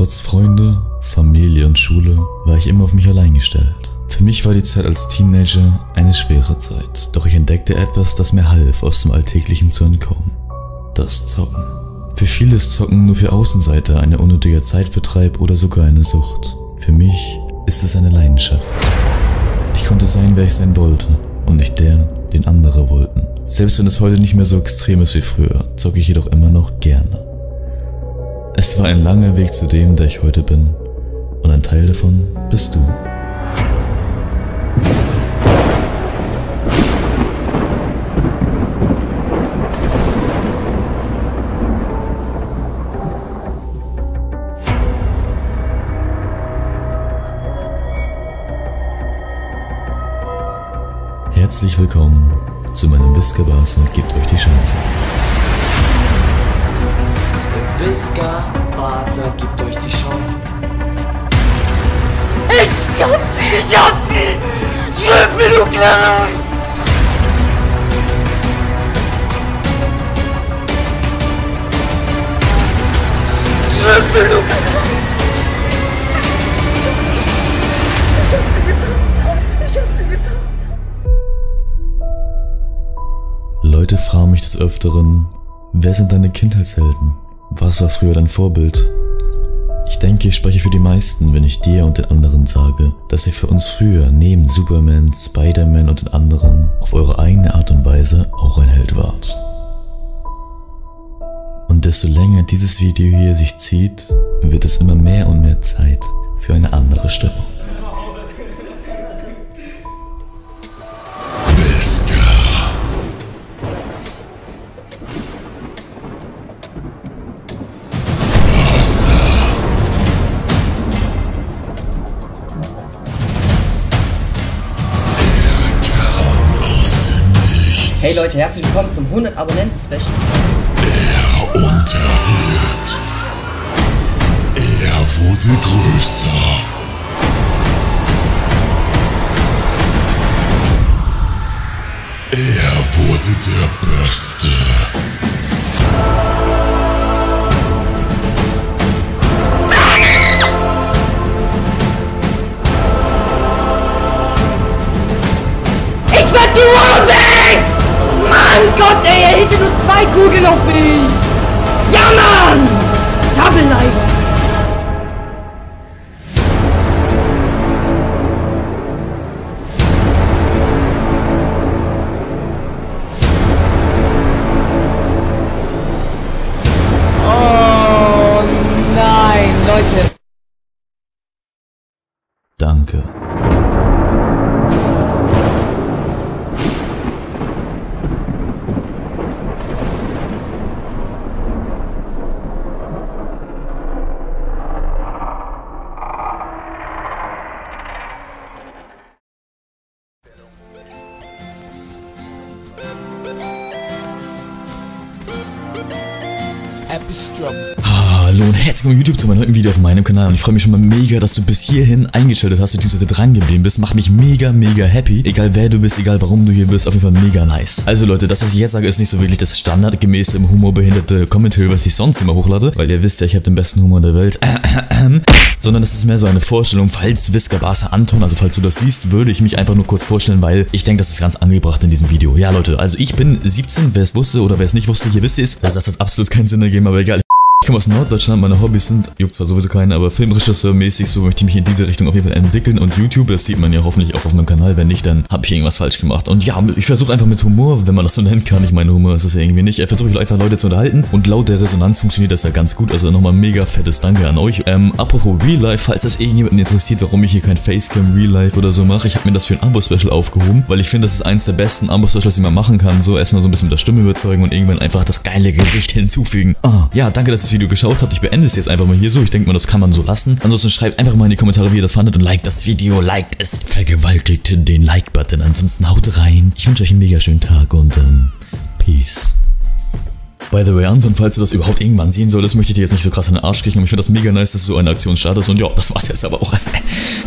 Trotz Freunde, Familie und Schule war ich immer auf mich allein gestellt. Für mich war die Zeit als Teenager eine schwere Zeit, doch ich entdeckte etwas, das mir half, aus dem Alltäglichen zu entkommen. Das Zocken. Für viele ist Zocken nur für Außenseiter eine unnötige Zeitvertreib oder sogar eine Sucht. Für mich ist es eine Leidenschaft. Ich konnte sein, wer ich sein wollte und nicht der, den andere wollten. Selbst wenn es heute nicht mehr so extrem ist wie früher, zocke ich jedoch immer noch gerne. Es war ein langer Weg zu dem, der ich heute bin, und ein Teil davon bist du. Herzlich willkommen zu meinem Whisker-Barse, gebt euch die Chance. Whisker-Barse, gebt euch die Chance. Ich hab sie! Schreib mir, du Kleiner! Schreib mir, du Kleiner! Ich hab sie geschafft! Leute fragen mich des Öfteren, wer sind deine Kindheitshelden? Was war früher dein Vorbild? Ich denke, ich spreche für die meisten, wenn ich dir und den anderen sage, dass ihr für uns früher neben Superman, Spider-Man und den anderen auf eure eigene Art und Weise auch ein Held wart. Und desto länger dieses Video hier sich zieht, wird es immer mehr und mehr Zeit für eine andere Stimmung. Hey Leute, herzlich willkommen zum 100 Abonnenten-Special. Er unterhielt. Er wurde größer. Er wurde der Beste. Ich werd die Wall weg! Mann Gott, ey, er hielt nur 2 Kugeln auf mich! Ja, Mann! Double Life! Oh nein, Leute! Danke. Hallo und herzlich willkommen YouTube zu meinem neuen Video auf meinem Kanal und ich freue mich schon mal mega, dass du bis hierhin eingeschaltet hast bzw. dran geblieben bist. Macht mich mega happy, egal wer du bist, egal warum du hier bist, auf jeden Fall mega nice. Also Leute, das was ich jetzt sage ist nicht so wirklich das standardgemäße humorbehinderte Commentary, was ich sonst immer hochlade, weil ihr wisst ja, ich habe den besten Humor der Welt, sondern das ist mehr so eine Vorstellung, falls Whisker-Barse Anton, also falls du das siehst, würde ich mich einfach nur kurz vorstellen, weil ich denke, das ist ganz angebracht in diesem Video. Ja Leute, also ich bin 17, wer es wusste oder wer es nicht wusste, hier wisst ihr es, das hat absolut keinen Sinn ergeben, aber egal. Ich komme aus Norddeutschland, meine Hobbys sind, juckt zwar sowieso keinen, aber Filmregisseur-mäßig, so möchte ich mich in diese Richtung auf jeden Fall entwickeln und YouTube, das sieht man ja hoffentlich auch auf meinem Kanal, wenn nicht, dann habe ich irgendwas falsch gemacht. Und ja, ich versuche einfach mit Humor, wenn man das so nennen kann, ich meine Humor ist es ja irgendwie nicht, versuche ich einfach Leute zu unterhalten und laut der Resonanz funktioniert das ja ganz gut, also nochmal mega fettes Danke an euch. Apropos Real Life, falls das irgendjemanden interessiert, warum ich hier kein Facecam Real Life oder so mache, ich habe mir das für ein Abo-Special aufgehoben, weil ich finde, das ist eins der besten Abo-Specials, die man machen kann, so erstmal so ein bisschen mit der Stimme überzeugen und irgendwann einfach das geile Gesicht hinzufügen. Ja, danke, dass ihr das Video geschaut habt, ich beende es jetzt einfach mal hier so. Ich denke mal, das kann man so lassen. Ansonsten schreibt einfach mal in die Kommentare, wie ihr das fandet und liked das Video, liked es, vergewaltigt den Like-Button. Ansonsten haut rein. Ich wünsche euch einen mega schönen Tag und Peace. By the way, Anton, falls du das überhaupt irgendwann sehen solltest, möchte ich dir jetzt nicht so krass in den Arsch kriegen, aber ich finde das mega nice, dass du so eine Aktion startest und ja, das war's jetzt aber auch.